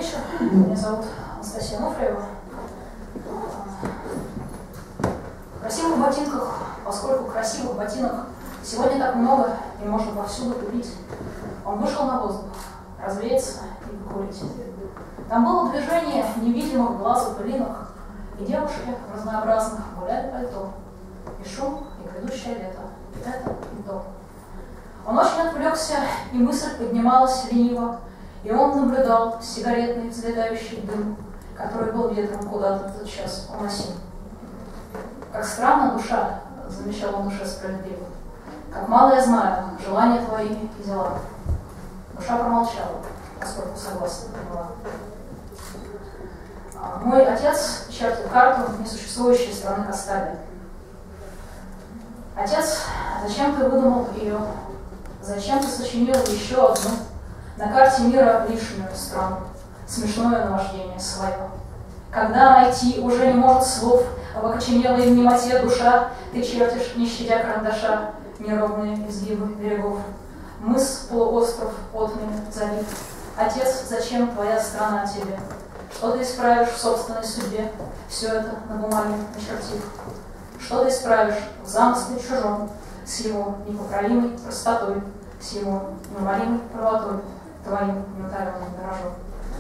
вечер. Меня зовут Анастасия Нуфриева. В красивых ботинках, поскольку красивых ботинок сегодня так много и можно повсюду купить, он вышел на воздух, развеяться и покурить. Там было движение невидимых глазу пылинок, и девушки разнообразных гуляли пальто, и шум, и грядущее лето, и это, и то. Он очень отвлекся, и мысль поднималась лениво, и он наблюдал сигаретный взлетающий дым, который был ветром куда-то в тот час уносим. Как странно душа, замечал он душе справедливо, как мало я знаю желания твои и дела. Душа промолчала, поскольку согласна была. Мой отец чертил карту несуществующей страны Касталия. Отец, зачем ты выдумал ее? Зачем ты сочинил еще одну? На карте мира лишнюю страну, смешное наваждение свое. Когда найти уже не может слов, в окоченелой немоте душа, ты чертишь, не щадя карандаша, неровные изгибы берегов. Мыс, полуостров, отмель, залив. Отец, зачем твоя страна тебе? Что ты исправишь в собственной судьбе, все это на бумаге начертив? Что ты исправишь в замысле чужом, с его непоправимой простотой, с его неумолимой правотой, твоим неуталенным гаражом?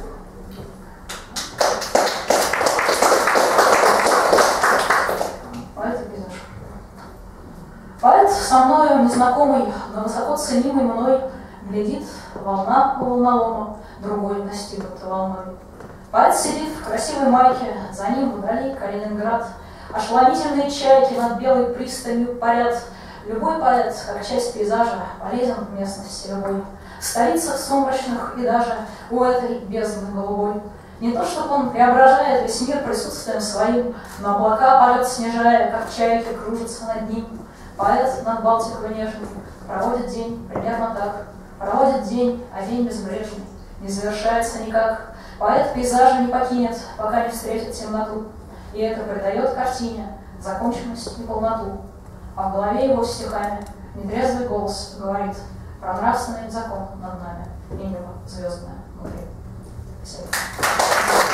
Поэт и пейзаж. Поэт со мною незнакомый, но высоко ценимый мной, глядит волна по волнолому, другой настигнут волной. Поэт сидит в красивой майке, за ним вдали Калининград. Ошеломительные чайки над белой пристанью парят. Любой поэт, как часть пейзажа, полезен в местности любой. В столицах сумрачных и даже у этой бездны голубой. Не то, чтобы он преображает весь мир присутствием своим, но облака полет снижая, как чайки кружатся над ним. Поэт над Балтикой нежный проводит день примерно так. Проводит день, а день безбрежный, не завершается никак. Поэт пейзажа не покинет, пока не встретит темноту. И это придает картине законченность и полноту. А в голове его стихами нетрезвый голос говорит про нравственный закон над нами и небо звездное внутри. Спасибо.